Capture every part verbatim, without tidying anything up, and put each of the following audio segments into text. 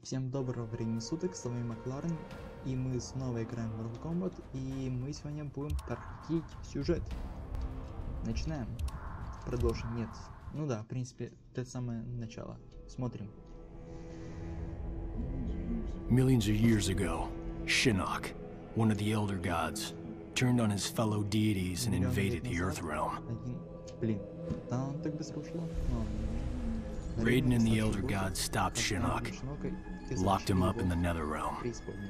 Всем доброго времени суток, с вами Макларен, и мы снова играем в Mortal Kombat, и мы сегодня будем проходить сюжет. Начинаем. Продолжим. Нет. Ну да, в принципе, это самое начало. Смотрим. Millions of years ago, Shinnok, one of the Elder Gods, turned on his fellow deities and invaded the Earth Realm. Один... Блин, да он так быстро ушло. Но... Raiden and the Elder Gods stopped Shinnok, locked him up in the Nether Realm.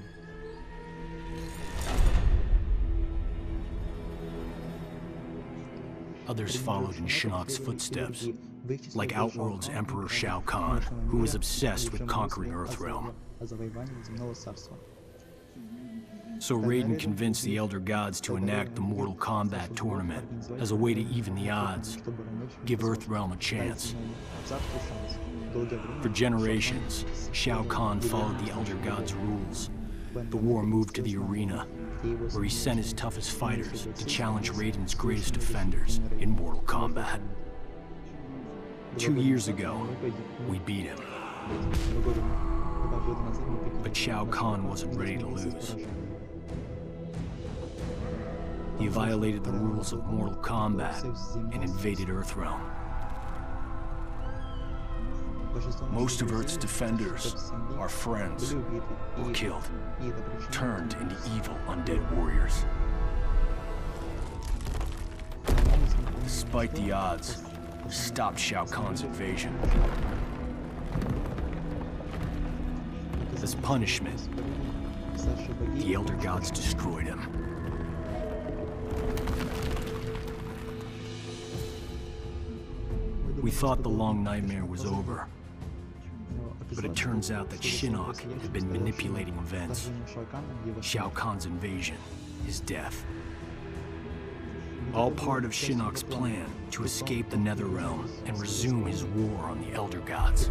Others followed in Shinnok's footsteps, like Outworld's Emperor Shao Kahn, who was obsessed with conquering Earthrealm. So Raiden convinced the Elder Gods to enact the Mortal Kombat tournament as a way to even the odds, give Earthrealm a chance. For generations, Shao Kahn followed the Elder Gods' rules. The war moved to the arena, where he sent his toughest fighters to challenge Raiden's greatest defenders in Mortal Kombat. Two years ago, we beat him. But Shao Kahn wasn't ready to lose. He violated the rules of Mortal Kombat and invaded Earthrealm. Most of Earth's defenders, our friends, were killed, turned into evil undead warriors. Despite the odds, we stopped Shao Kahn's invasion. As punishment, the Elder Gods destroyed him. We thought the long nightmare was over. But it turns out that Shinnok had been manipulating events. Shao Kahn's invasion, his death. All part of Shinnok's plan to escape the Netherrealm and resume his war on the Elder Gods.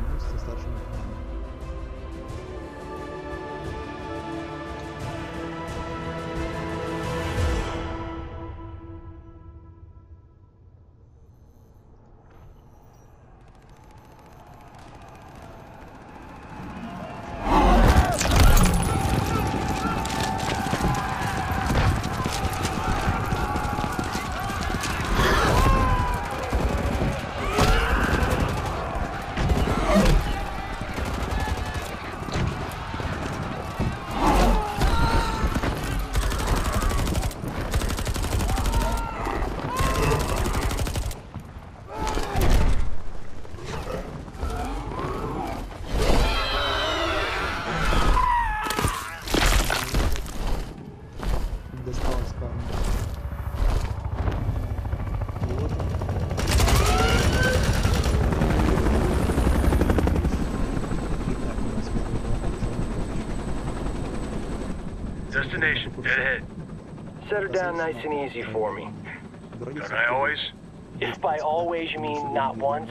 Destination, dead ahead. Set her down nice and easy for me. Don't I always? If by always you mean not once.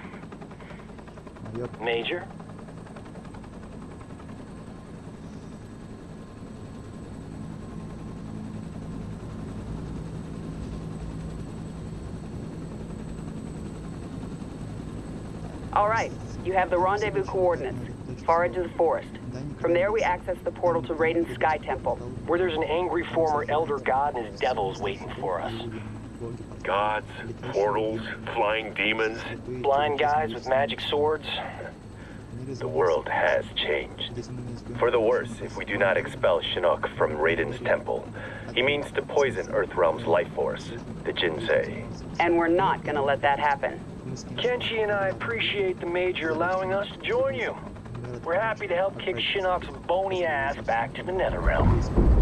Major? All right, you have the rendezvous coordinates. Far into the forest. From there, we access the portal to Raiden's Sky Temple, Where there's an angry former Elder God and his devils waiting for us. Gods, portals, flying demons. Blind guys with magic swords. The world has changed. For the worse if we do not expel Shinnok from Raiden's temple. He means to poison Earthrealm's life force, the Jinsei. and we're not gonna let that happen. Kenshi and I appreciate the Major allowing us to join you. We're happy to help kick Shinnok's bony ass back to the Netherrealm.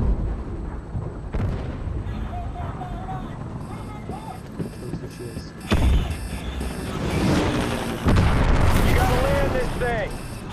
You gotta land this thing!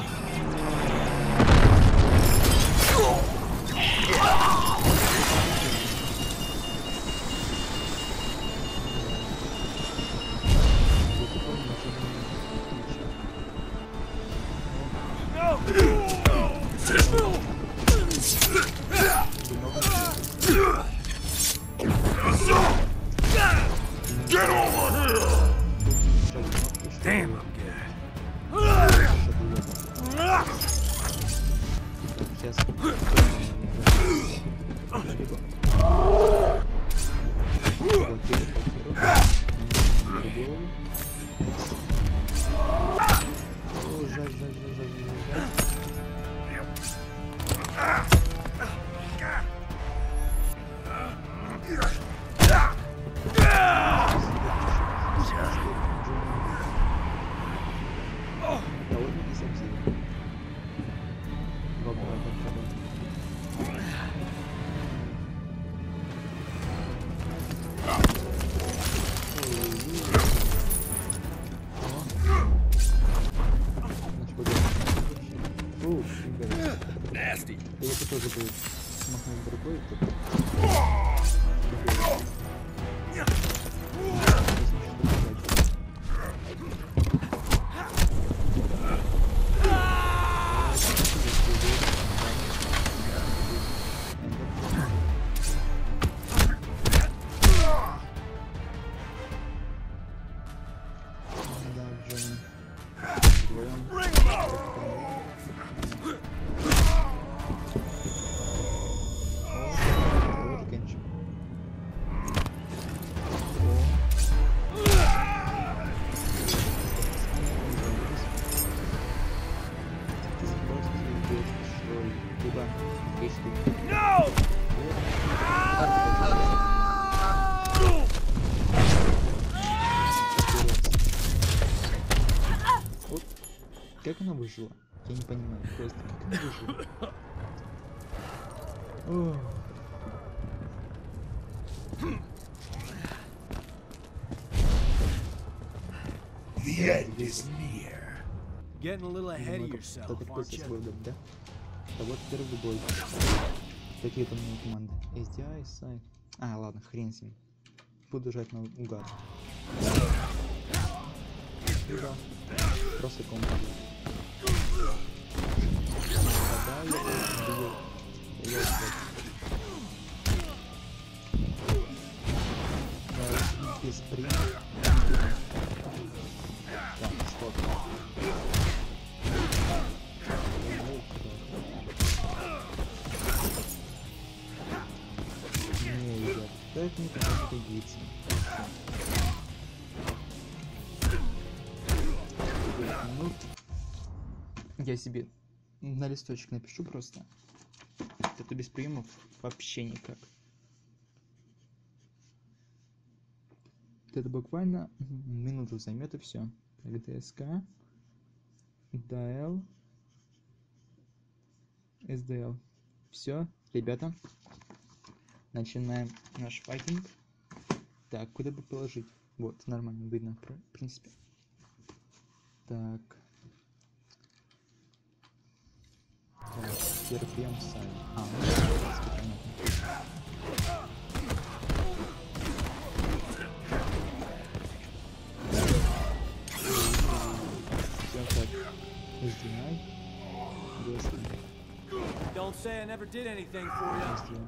Get over here! Damn, I'm good. Сейчас. Nasty. Я бы тоже бы смахнул другой. Как она выжила? Я не понимаю, просто как она выжила? Ох. The end is near. Getting a little ahead of yourself, aren't you? Да? А вот первый бой. Какие там у меня команды? эс ди ай, сайт. А, ладно, хрен с ним. Буду жать на угад. Да. Просто комбо. Да, я бью. Я бью. Да, без принца. Так, стоп. Не, ребят, так не пригодится. Ну, я себе на листочек напишу просто. Это без приемов вообще никак. Это буквально минуту займет и все. Так, ДСК, ДЛ, эс ди эл. Все, ребята. Начинаем наш файтинг. Так, куда бы положить? Вот, нормально видно, в принципе. Так. Так, первый прием сайт. А, ну, понятно. Все так. Сдвинай. Don't say I never did anything for you.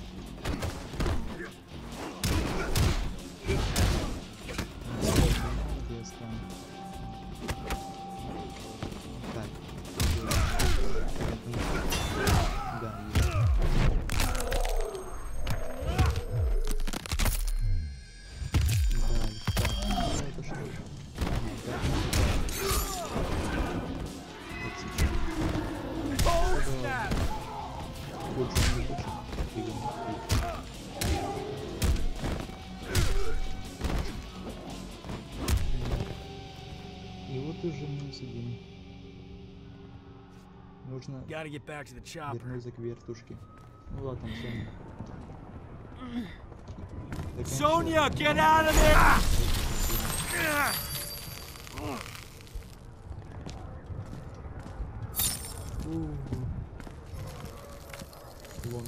Так. Да, и вот уже мы сидим. Нужно вернуться к вертушке. Ну ладно, Соня. Sonya, get out of there! Вон.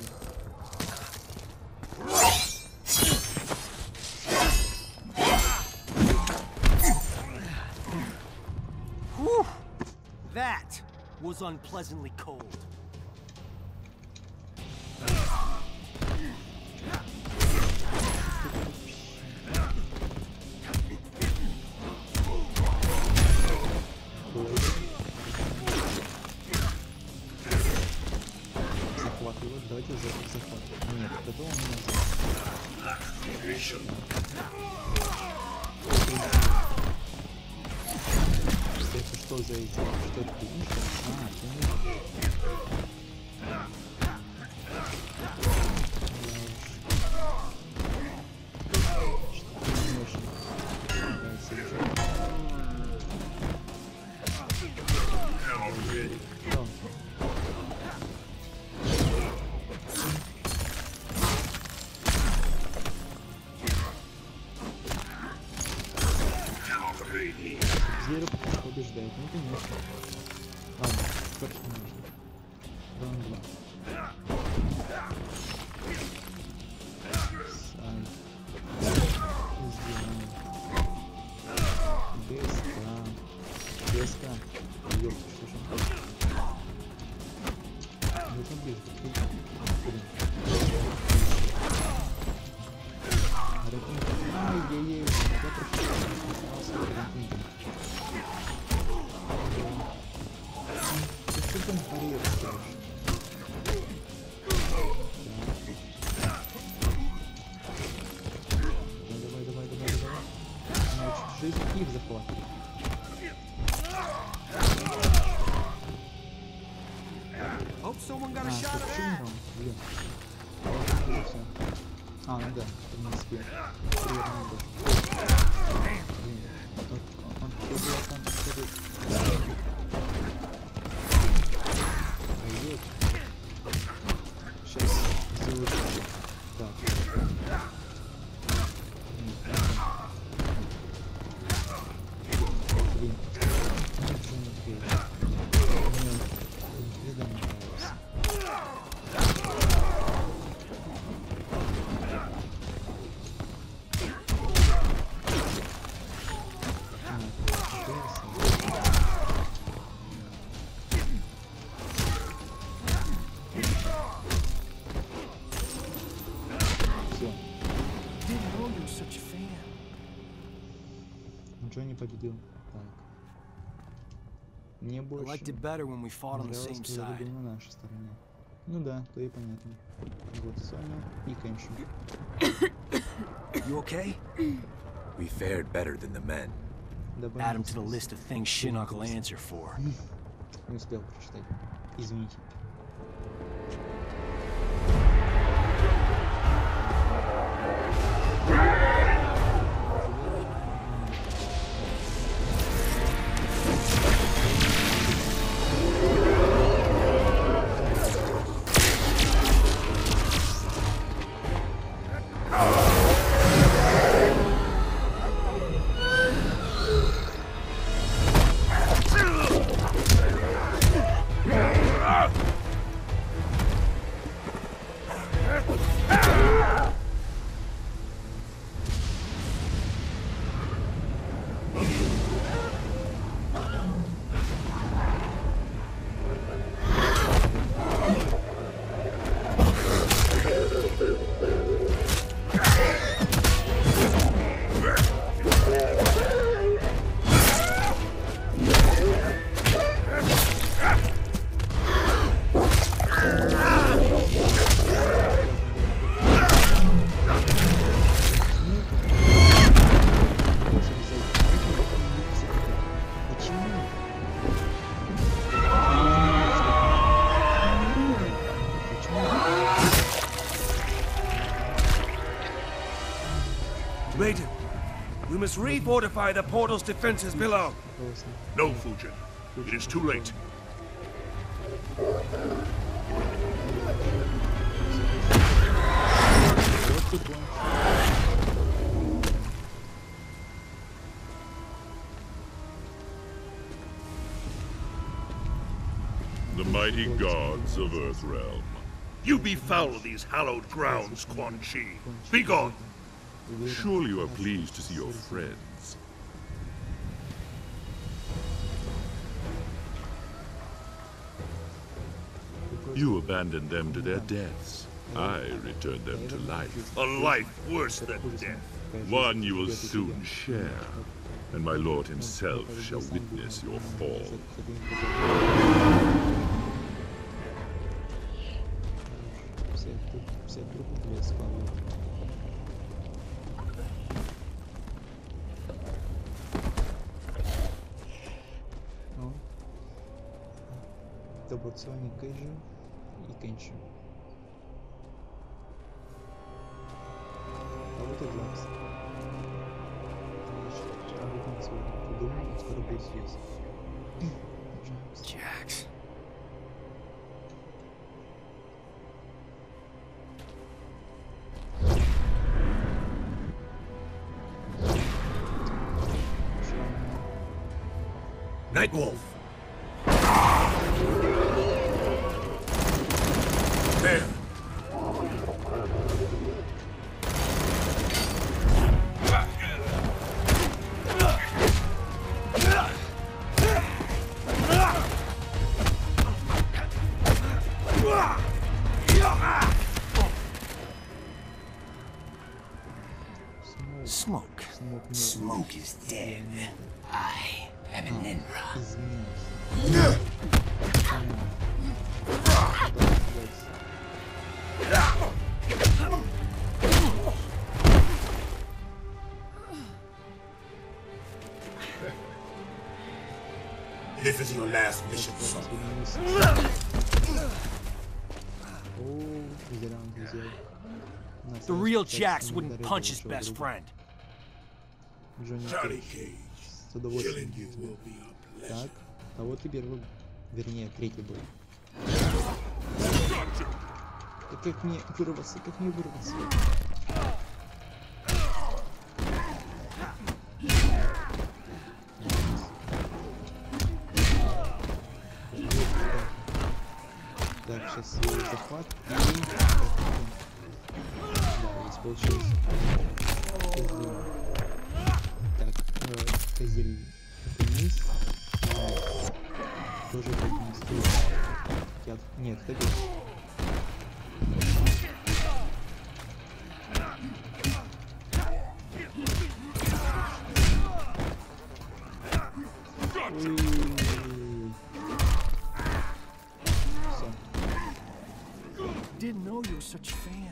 That was unpleasantly cold. Это что за эти? Что это? А, ты Зверь побеждает, ну конечно. Ладно, скорше не нужно. Раунд два. Сайт. Сделаем. ДСК. ДСК. Ёлки, что же он хочет? Ну это ближе. Блин. Ай-яй-яй. Я прочитал. Ты что там барьер ставишь? Давай, давай, давай, давай. Значит, жизнь их захватывает. А, что, почему раунд? Блин. А, ну да, в принципе. Три раунда. Блин. Он, он, он, там, пойдет. Сейчас сделаю. Так. Блин. Ничего не клеит. Мне интрига не нравится. Джонни победил. Так. Мне больше нравилось, когда был на нашей стороне. Ну да, то и понятно. Вот Соня и Кеншин. You okay? We fared better than the men. Add him to the list of things Shinnok will answer for. Не успел прочитать. Извините. Raiden, we must re-fortify the portal's defenses below. No, Fujin. It is too late. The mighty gods of Earthrealm. You befoul these hallowed grounds, Quan Chi. Be gone! Surely you are pleased to see your friends. You abandoned them to their deaths. I returned them to life. A life worse than death. One you will soon share, and my lord himself shall witness your fall. это вот Сони Кейджи и Кенши. А вот и Джакс. Значит, об этом сегодня подумал, скоро будет здесь. Jax. Nightwolf! There! Smoke. Smoke. Smoke is dead. I am an Enra. Извинился. This is your last mission, son. The real Jax wouldn't punch his best friend. Johnny Cage. Killing you will be a pleasure. Так, а вот и первый, вернее, третий бой. Да как мне вырваться, как мне вырваться? Так, сейчас захват. И... Да, здесь получилось. Так, э, козель вниз. Тоже как вниз. Я... Нет, ходил. Didn't know you were such a fan.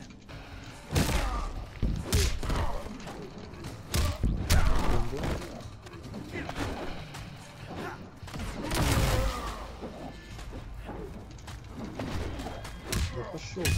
Да пошел ты.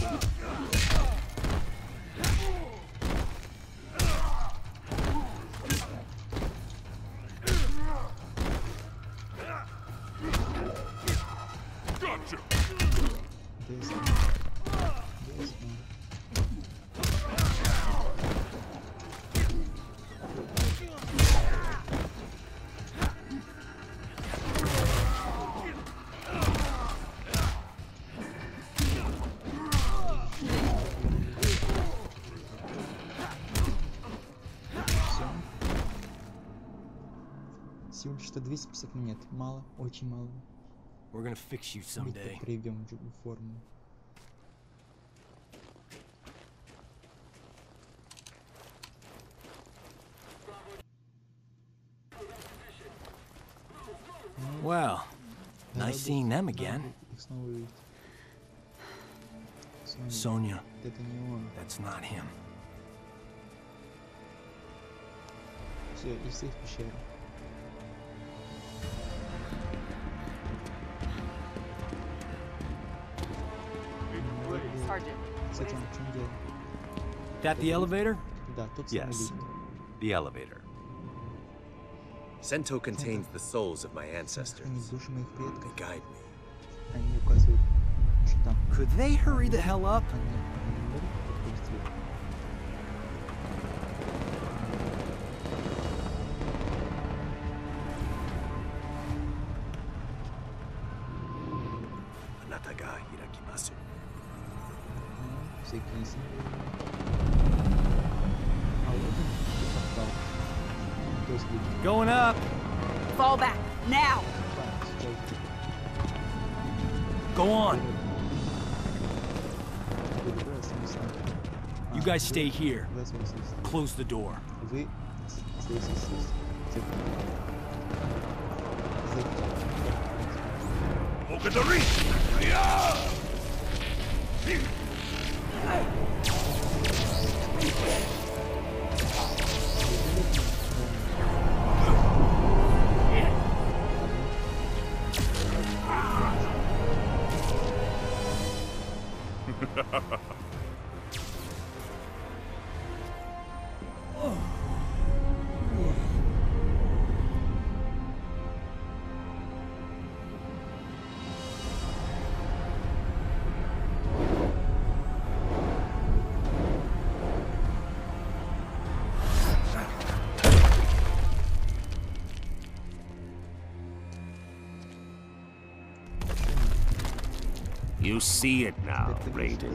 Всего что двести пятьдесят монет. Мало, очень мало. We're gonna fix you someday. Приведем в форму. Well, nice seeing them again. Их снова увидеть. Sonya, Это не он. that's not him. Все, и все в пещере. Кстати, в чем дело? That the elevator? Да, тот самый Yes, лифт. the elevator. Sento contains the souls of my ancestors. Они души моих предков. They guide me. Они мне указывают, что там. Could they hurry the hell up? Они говорят, быстрее. Anataga hirakimasu. Всякие символы. А вот он и портал. То есть лифт. Going up. Fall back, now! Так, сейчас. Go on. Выбирайся, не знаю. You А, guys вы- stay here. вы освободитесь. Close the door. Вы здесь здесь. Look at the reach! You see it now, Raiden.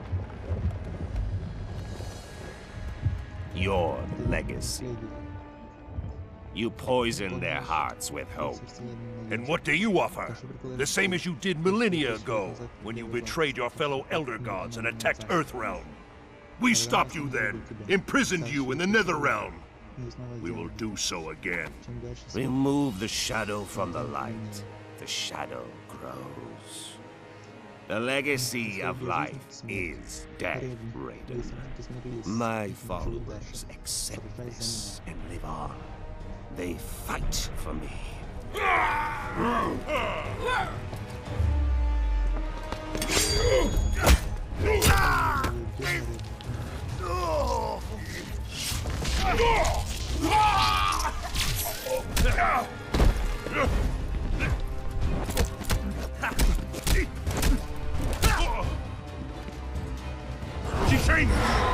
Your legacy. You poisoned their hearts with hope. And what do you offer? The same as you did millennia ago, when you betrayed your fellow Elder Gods and attacked Earthrealm. We stopped you then, imprisoned you in the Netherrealm. We will do so again. Remove the shadow from the light. The shadow grows. The legacy of life is death, Raiden. My followers accept this and live on. They fight for me. Jisheng!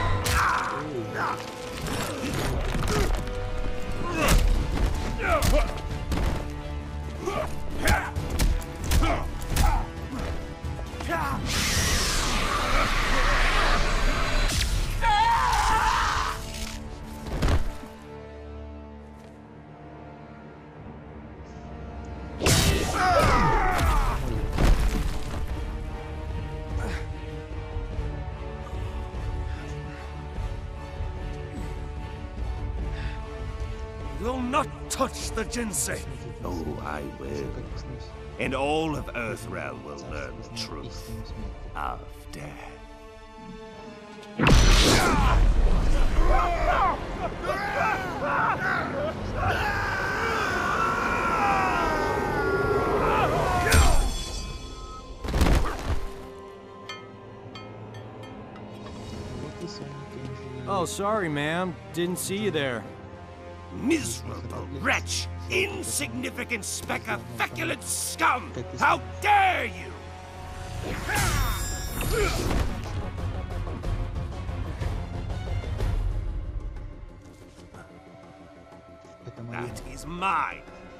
Will not touch the Jinsei. Oh, I will. And all of Earthrealm will learn the truth of death. Oh, sorry, ma'am. Didn't see you there. Miserable wretch! Insignificant speck of feculent scum! How dare you! That is mine!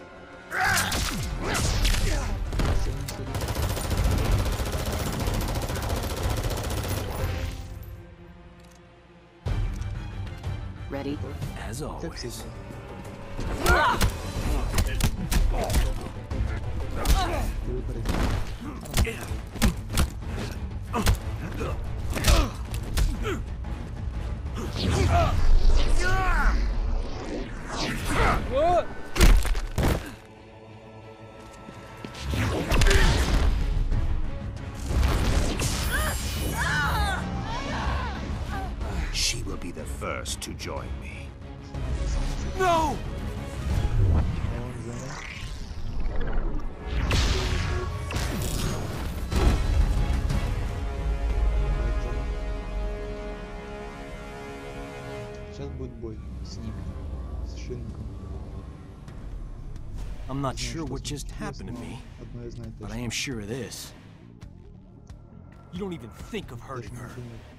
Ready? As always. She will be the first to join me. No! Сейчас будет бой с ним, с Шинком. I'm not sure what just happened to me, but I am sure of this. You don't even think of hurting her.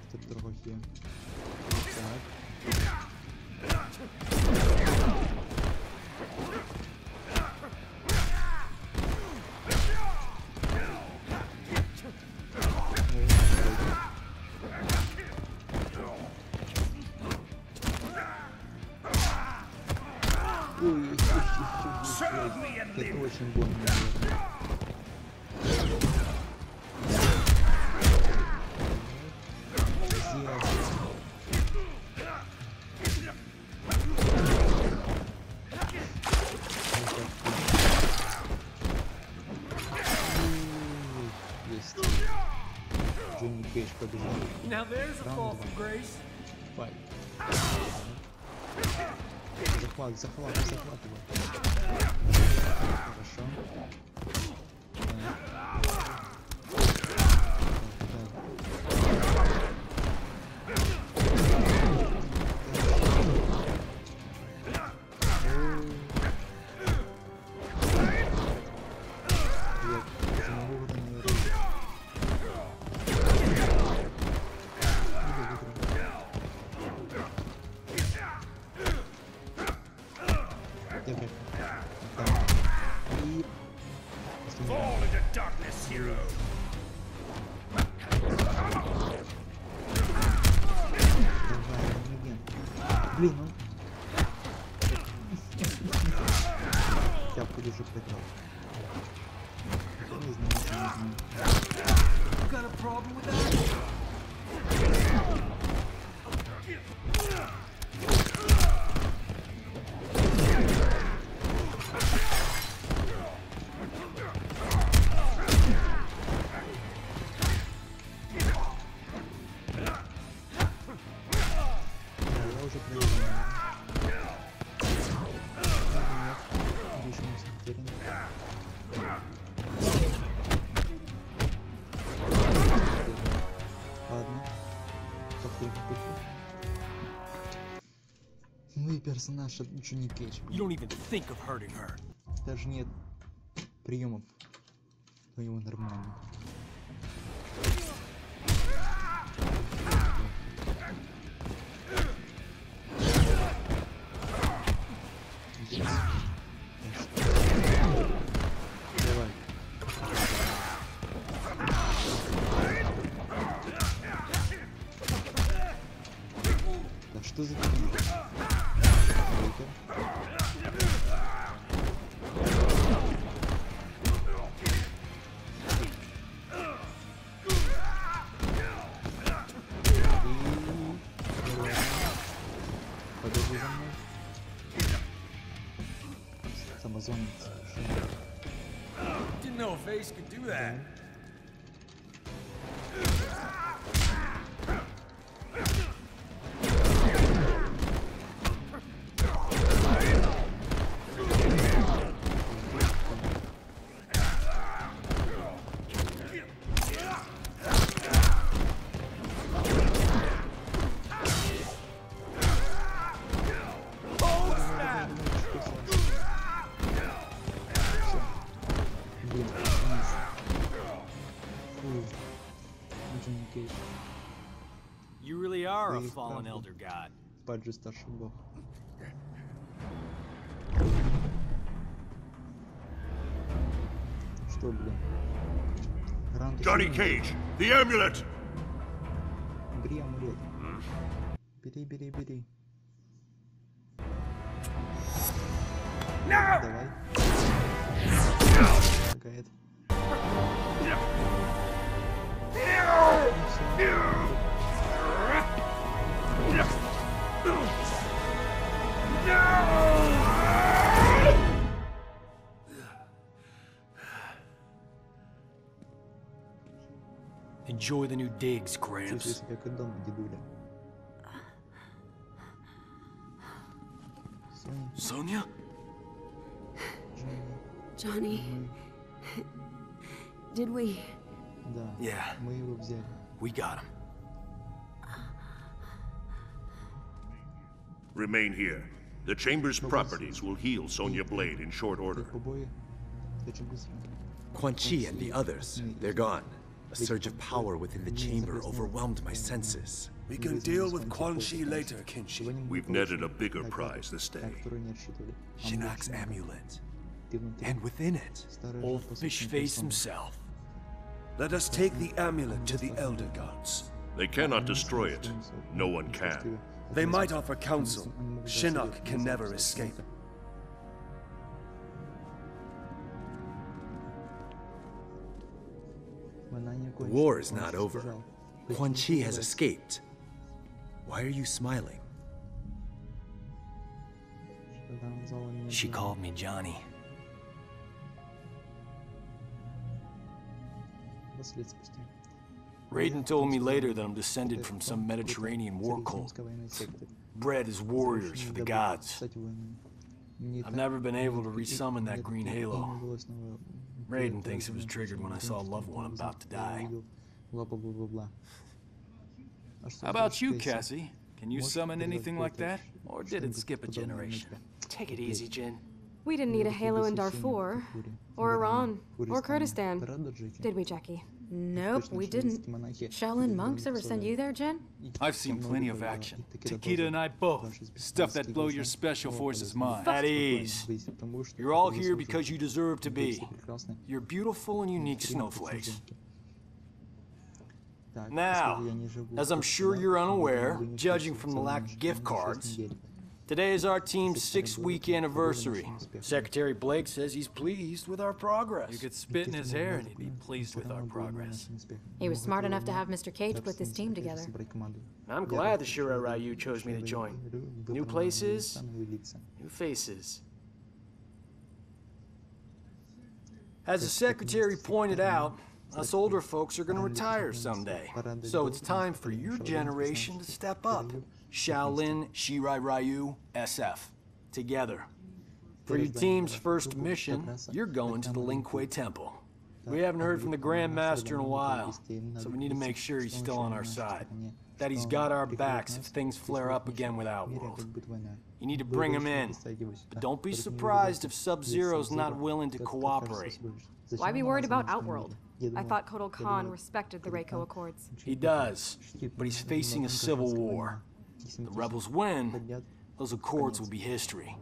Это очень больно. Now there's a fall from grace. Fight. Захват, захват, захватывай. Хорошо. Fall into darkness, hero! вроде уже проиграл. Не знаю, не знаю. Персонаж от Джонни Кейдж. You don't even think of hurting her. Даже нет приемов твоего нормального. Давай. Да что за фигня? Didn't know if Ace could do that. You really are a fallen elder god. Паджи старший бог. Что, блин? Johnny Cage, the amulet. Бери амулет. Бери, бери, бери. Давай. Какая-то. Enjoy the new digs, Gramps. Sonia? Johnny, did we? Yeah, we got him. Remain here. The Chamber's properties will heal Sonya Blade in short order. Quan Chi and the others, they're gone. A surge of power within the chamber overwhelmed my senses. We can deal with Quan Chi later, Kenshi. We've netted a bigger prize this day. Shinnok's amulet. And within it, old fish face himself. Let us take the amulet to the Elder Gods. They cannot destroy it. No one can. They might offer counsel. Shinnok can never escape. The war is not over. Quan Chi has escaped. Why are you smiling? She called me Johnny. Raiden told me later that I'm descended from some Mediterranean war cult, bred as warriors for the gods. I've never been able to resummon that green halo. Raiden thinks it was triggered when I saw a loved one about to die. How about you, Cassie? Can you summon anything like that? Or did it skip a generation? Take it easy, Jin. We didn't need a halo in Darfur, or Iran, or Kurdistan, did we, Jackie? Nope, we didn't. Shaolin monks ever send you there, Jen? I've seen plenty of action. Takeda and I both. Stuff that blow your special forces mind. At ease. You're all here because you deserve to be. You're beautiful and unique snowflakes. Now, as I'm sure you're unaware, judging from the lack of gift cards, Today is our team's six-week anniversary. Secretary Blake says he's pleased with our progress. You could spit in his hair and he'd be pleased with our progress. He was smart enough to have Mister Cage put this team together. I'm glad the Shirai Ryu chose me to join. New places, new faces. As the Secretary pointed out, us older folks are gonna retire someday. So it's time for your generation to step up. Shaolin, Shirai Ryu, S F. Together. For your team's first mission, you're going to the Lin Kuei Temple. We haven't heard from the Grand Master in a while, so we need to make sure he's still on our side. That he's got our backs if things flare up again with Outworld. You need to bring him in, but don't be surprised if Sub-Zero's not willing to cooperate. Why be worried about Outworld? I thought Kotal Khan respected the Reiko Accords. He does, but he's facing a civil war. The rebels win, those accords will be history.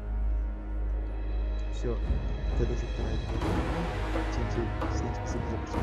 Все, это даже вторая. Всем спасибо за просмотр.